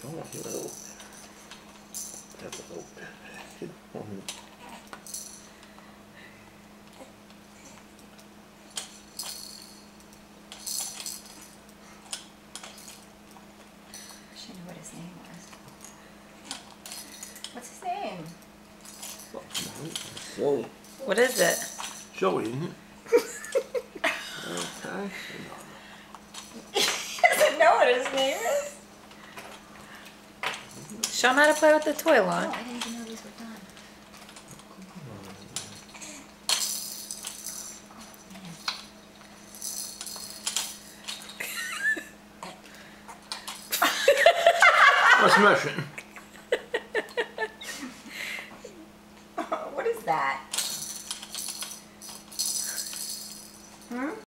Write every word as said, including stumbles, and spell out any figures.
Oh, hello. Hello. Wish I knew what his name was. What's his name? Whoa. What is it? Joey, isn't it? Okay. He doesn't know what his name is. Show him how to play with the toy lawn. Oh, I didn't even know these were done. What's the motion?